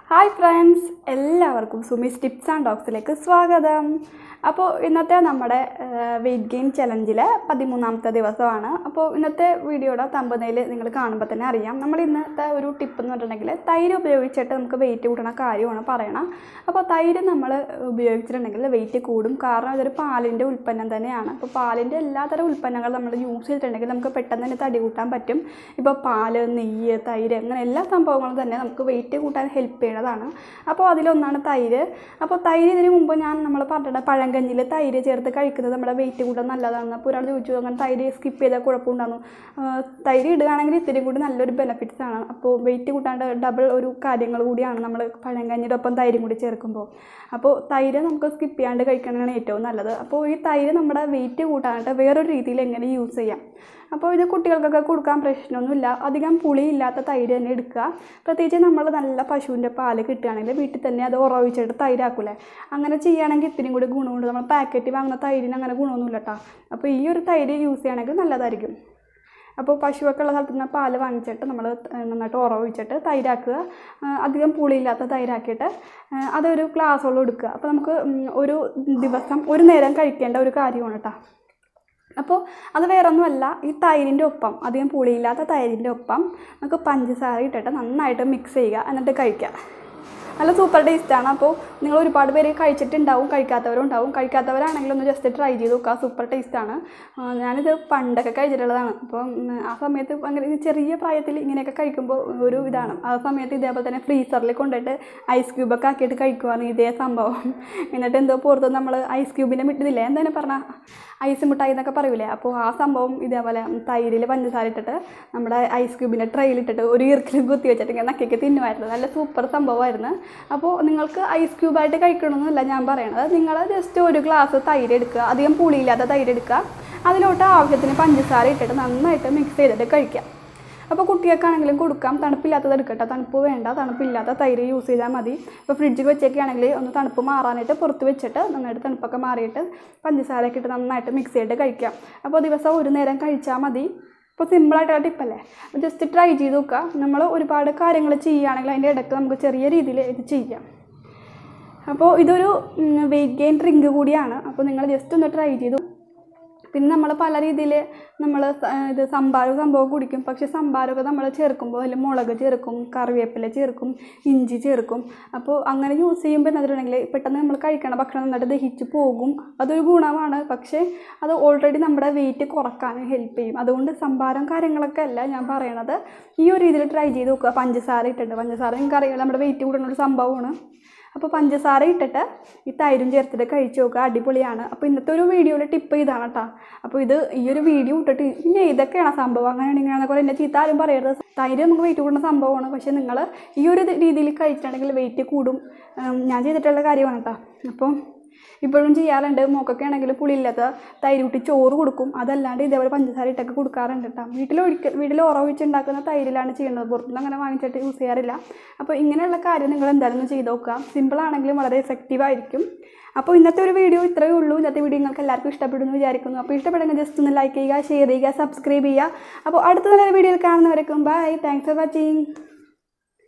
Hi friends, എല്ലാവർക്കും Sumi's tips and ടോക്സിലേക്ക് സ്വാഗതം. അപ്പോൾ ഇന്നത്തെ നമ്മുടെ വെയിറ്റ് ഗെയിൻ ചലഞ്ചിലെ 13ാമത്തെ ദിവസമാണ്. അപ്പോൾ ഇന്നത്തെ വീഡിയോയുടെ തമ്പനെയിൽ നിങ്ങൾ കാണുമ്പോൾ തന്നെ അറിയാം. നമ്മൾ ഇന്നത്തെ ഒരു ടിപ്പ് എന്ന് പറഞ്ഞിട്ടുണ്ടെങ്കിൽ തൈര് ഉപയോഗിച്ചിട്ട് നമുക്ക് വെയിറ്റ് കൂട്ടണ കാര്യമാണ് പറയണം. അപ്പോൾ തൈര് നമ്മൾ ഉപയോഗിച്ചിട്ടുണ്ടെങ്കിൽ വെയിറ്റ് കൂടും. കാരണം ഇതൊരു പാലിൻ്റെ ഉൽപ്പന്നം തന്നെയാണ്. അപ്പോൾ പാലിൻ്റെ എല്ലാത്തരം ഉൽപ്പന്നങ്ങൾ നമ്മൾ യൂസ് ചെയ്തിട്ടുണ്ടെങ്കിൽ നമുക്ക് പെട്ടെന്ന് തന്നെ തടി കൂട്ടാൻ പറ്റും. ഇപ്പോൾ പാല്, നെയ്യ്, തൈര് അങ്ങനെ എല്ലാ സംഭവങ്ങളും തന്നെ നമുക്ക് വെയിറ്റ് കൂട്ടാൻ ഹെൽപ്പ് ചെയ്യണതാണ്. അപ്പോൾ അതിലൊന്നാണ് തൈര്. അപ്പോൾ തൈര് ഇതിന് മുമ്പ് നമ്മൾ പറഞ്ഞിട്ടുണ്ട് പഴങ്കഞ്ഞിൽ തൈര് ചേർത്ത് കഴിക്കുന്നത് നമ്മുടെ വെയിറ്റ് കൂട്ടാൻ നല്ലതാണ്. അപ്പോൾ ഒരാൾ ചോദിച്ചു അങ്ങനെ തൈര് സ്കിപ്പ് ചെയ്താൽ കുഴപ്പമുണ്ടാകുന്നു. തൈര് ഇടുകയാണെങ്കിൽ ഇത്തിരി കൂടി നല്ലൊരു ബെനിഫിറ്റ്സ് ആണ്. അപ്പോൾ വെയിറ്റ് കൂട്ടാണ്ട് ഡബിൾ ഒരു കാര്യങ്ങൾ കൂടിയാണ് നമ്മൾ പഴങ്കഞ്ഞിയുടെ ഒപ്പം തൈരും കൂടി ചേർക്കുമ്പോൾ. അപ്പോൾ തൈര് നമുക്ക് സ്കിപ്പ് ചെയ്യാണ്ട് കഴിക്കണമെന്നാണ് ഏറ്റവും നല്ലത്. അപ്പോൾ ഈ തൈര് നമ്മുടെ വെയിറ്റ് കൂട്ടാനായിട്ട് വേറൊരു രീതിയിൽ എങ്ങനെ യൂസ് ചെയ്യാം. അപ്പോൾ ഇത് കുട്ടികൾക്കൊക്കെ കൊടുക്കാൻ പ്രശ്നമൊന്നുമില്ല. അധികം പുളിയില്ലാത്ത തൈര് തന്നെ എടുക്കുക. പ്രത്യേകിച്ച് നമ്മൾ നല്ല പശുവിൻ്റെ പാല് കിട്ടുകയാണെങ്കിൽ വീട്ടിൽ തന്നെ അത് ഉറവിച്ചിട്ട് തൈരാക്കൂലേ, അങ്ങനെ ചെയ്യുകയാണെങ്കിൽ ഇത്തിരി കൂടി ഗുണമുണ്ട്. നമ്മൾ പാക്കറ്റ് വാങ്ങുന്ന തൈരിന് അങ്ങനെ ഗുണമൊന്നുമില്ല കേട്ടോ. അപ്പോൾ ഈ ഒരു തൈര് യൂസ് ചെയ്യുകയാണെങ്കിൽ നല്ലതായിരിക്കും. അപ്പോൾ പശുവൊക്കെ ഉള്ള സ്ഥലത്ത് നിന്ന് പാല് വാങ്ങിച്ചിട്ട് നമ്മൾ നന്നായിട്ട് ഉറവിച്ചിട്ട് തൈരാക്കുക. അധികം പുളിയില്ലാത്ത തൈരാക്കിയിട്ട് അതൊരു ഗ്ലാസ്സോളം എടുക്കുക. അപ്പോൾ നമുക്ക് ഒരു ദിവസം ഒരു നേരം കഴിക്കേണ്ട ഒരു കാര്യമാണ് കേട്ടോ. അപ്പോൾ അത് വേറൊന്നുമല്ല, ഈ തൈരിൻ്റെ ഒപ്പം അധികം പുളിയില്ലാത്ത തൈരിൻ്റെ ഒപ്പം നമുക്ക് പഞ്ചസാര ഇട്ടിട്ട് നന്നായിട്ട് മിക്സ് ചെയ്യുക, എന്നിട്ട് കഴിക്കുക. നല്ല സൂപ്പർ ടേസ്റ്റാണ്. അപ്പോൾ നിങ്ങൾ ഒരുപാട് പേര് കഴിച്ചിട്ടുണ്ടാവും, കഴിക്കാത്തവരും ഉണ്ടാവും. കഴിക്കാത്തവരാണെങ്കിൽ ഒന്ന് ജസ്റ്റ് ട്രൈ ചെയ്ത് നോക്കുക. സൂപ്പർ ടേസ്റ്റാണ്. ഞാനിത് പണ്ടൊക്കെ കഴിച്ചിട്ടുള്ളതാണ്. അപ്പം ആ സമയത്ത് അങ്ങനെ ചെറിയ പ്രായത്തിൽ ഇങ്ങനെയൊക്കെ കഴിക്കുമ്പോൾ ഒരു ഇതാണ്. ആ സമയത്ത് ഇതേപോലെ തന്നെ ഫ്രീസറിൽ കൊണ്ടുപോയിട്ട് ഐസ് ക്യൂബൊക്കെ ആക്കിയിട്ട് കഴിക്കുവാണ് ഇതേ സംഭവം. എന്നിട്ട് എന്തോ പുറത്ത് നമ്മൾ ഐസ് ക്യൂബിൻ്റെ മിട്ടില്ലേ എന്തായാലും പറഞ്ഞാൽ ഐസ് മിഠായി എന്നൊക്കെ പറയൂലേ, അപ്പോൾ ആ സംഭവം ഇതേപോലെ തൈരിൽ പഞ്ചസാര ഇട്ടിട്ട് നമ്മുടെ ഐസ് ക്യൂബിൻ്റെ ട്രെയിലിട്ടിട്ട് ഒരു ഈർക്കിലും കുത്തി വെച്ചിട്ട് ഇങ്ങനെ നക്കിയൊക്കെ തിന്നുമായിരുന്നു. നല്ല സൂപ്പർ സംഭവമായിരുന്നു. അപ്പോൾ നിങ്ങൾക്ക് ഐസ് ക്യൂബായിട്ട് കഴിക്കണമെന്നല്ല ഞാൻ പറയണത്. നിങ്ങൾ ജസ്റ്റ് ഒരു ഗ്ലാസ് തൈര് എടുക്കുക, അധികം പുളിയില്ലാത്ത തൈര് എടുക്കുക. അതിലോട്ട് ആവശ്യത്തിന് പഞ്ചസാര ഇട്ടിട്ട് നന്നായിട്ട് മിക്സ് ചെയ്തിട്ട് കഴിക്കുക. അപ്പോൾ കുട്ടികൾക്കാണെങ്കിലും കൊടുക്കാം. തണുപ്പില്ലാത്തത് എടുക്കട്ടെ, തണുപ്പ് വേണ്ട, തണുപ്പില്ലാത്ത തൈര് യൂസ് ചെയ്താൽ മതി. ഇപ്പോൾ ഫ്രിഡ്ജിൽ വെച്ചൊക്കെയാണെങ്കിൽ ഒന്ന് തണുപ്പ് മാറാനായിട്ട് പുറത്ത് വെച്ചിട്ട് നന്നായിട്ട് തണുപ്പൊക്കെ മാറിയിട്ട് പഞ്ചസാരയൊക്കെ ഇട്ട് നന്നായിട്ട് മിക്സ് ചെയ്തിട്ട് കഴിക്കാം. അപ്പോൾ ദിവസം ഒരു നേരം കഴിച്ചാൽ മതി. ഇപ്പോൾ സിമ്പിളായിട്ടുള്ള ടിപ്പല്ലേ, ജസ്റ്റ് ട്രൈ ചെയ്ത് നോക്കുക. നമ്മൾ ഒരുപാട് കാര്യങ്ങൾ ചെയ്യുകയാണെങ്കിൽ അതിൻ്റെ ഇടയ്ക്ക് നമുക്ക് ചെറിയ രീതിയിൽ ഇത് ചെയ്യാം. അപ്പോൾ ഇതൊരു വെയിറ്റ് ഗെയിൻ ഡ്രിങ്ക് കൂടിയാണ്. അപ്പോൾ നിങ്ങൾ ജസ്റ്റ് ഒന്ന് ട്രൈ ചെയ്തു. പിന്നെ നമ്മൾ പല രീതിയിൽ നമ്മൾ ഇത് സംഭാരം കുടിക്കും. പക്ഷേ സംഭാരമൊക്കെ നമ്മൾ ചേർക്കുമ്പോൾ അതിൽ മുളക് ചേർക്കും, കറിവേപ്പില ചേർക്കും, ഇഞ്ചി ചേർക്കും. അപ്പോൾ അങ്ങനെ യൂസ് ചെയ്യുമ്പോൾ എന്നിട്ടുണ്ടെങ്കിൽ പെട്ടെന്ന് നമ്മൾ കഴിക്കണ ഭക്ഷണം നന്നായിട്ട് ദഹിച്ച് പോകും. അതൊരു ഗുണമാണ്. പക്ഷേ അത് ഓൾറെഡി നമ്മുടെ വെയിറ്റ് കുറക്കാൻ ഹെൽപ്പ് ചെയ്യും. അതുകൊണ്ട് സംഭാരം കാര്യങ്ങളൊക്കെ അല്ല ഞാൻ പറയണത്. ഈ ഒരു രീതിയിൽ ട്രൈ ചെയ്ത് നോക്കുക. പഞ്ചസാര ഇട്ടിട്ട്, പഞ്ചസാര നിങ്ങൾക്ക് അറിയാം നമ്മുടെ വെയിറ്റ് കൂടുന്ന ഒരു സംഭവമാണ്. അപ്പോൾ പഞ്ചസാര ഇട്ടിട്ട് ഈ തൈരും ചേർത്തിട്ട് കഴിച്ച് നോക്കുക, അടിപൊളിയാണ്. അപ്പോൾ ഇന്നത്തെ ഒരു വീഡിയോയിൽ ടിപ്പ് ഇതാണ് കേട്ടോ. അപ്പോൾ ഈ ഒരു വീഡിയോ ഇട്ടിട്ട് പിന്നെ ഇതൊക്കെയാണ് സംഭവം, അങ്ങനെയാണ് ഇങ്ങനെയാണെന്നൊക്കെ എന്നെ ചീത്ത ആരും പറയരുത്. തൈര് നമുക്ക് വെയിറ്റ് കൂടുന്ന സംഭവമാണ്. പക്ഷേ നിങ്ങൾ ഈ ഒരു രീതിയിൽ കഴിച്ചിട്ടുണ്ടെങ്കിൽ വെയിറ്റ് കൂടും. ഞാൻ ചെയ്തിട്ടുള്ള കാര്യമാണ് കേട്ടോ. അപ്പം ഇപ്പോഴും ചെയ്യാറുണ്ട്. മോക്കൊക്കെ ആണെങ്കിൽ പുളിയില്ലാത്ത തൈര് കൂട്ടി ചോറ് കൊടുക്കും. അതല്ലാണ്ട് ഇതേപോലെ പഞ്ചസാര ഇട്ടൊക്കെ കൊടുക്കാറുണ്ട് കേട്ടോ. വീട്ടിൽ ഉറവിച്ചുണ്ടാക്കുന്ന തൈരിലാണ് ചെയ്യുന്നത്. പുറത്തുനിന്ന് അങ്ങനെ വാങ്ങിച്ചിട്ട് യൂസ് ചെയ്യാറില്ല. അപ്പോൾ ഇങ്ങനെയുള്ള കാര്യം നിങ്ങൾ എന്തായാലും ഒന്ന് ചെയ്ത് നോക്കുക. സിമ്പിളാണെങ്കിലും വളരെ എഫക്റ്റീവായിരിക്കും. അപ്പോൾ ഇന്നത്തെ ഒരു വീഡിയോ ഇത്രയേ ഉള്ളൂ. ഇന്നത്തെ വീഡിയോ നിങ്ങൾക്ക് എല്ലാവർക്കും ഇഷ്ടപ്പെടുന്നു വിചാരിക്കുന്നു. അപ്പോൾ ഇഷ്ടപ്പെടുമെങ്കിൽ ജസ്റ്റ് ഒന്ന് ലൈക്ക് ചെയ്യുക, ഷെയർ ചെയ്യുക, സബ്സ്ക്രൈബ് ചെയ്യുക. അപ്പോൾ അടുത്ത നല്ലൊരു വീഡിയോയിൽ കാണുന്നവരേക്കും ബൈ. Thanks for watching.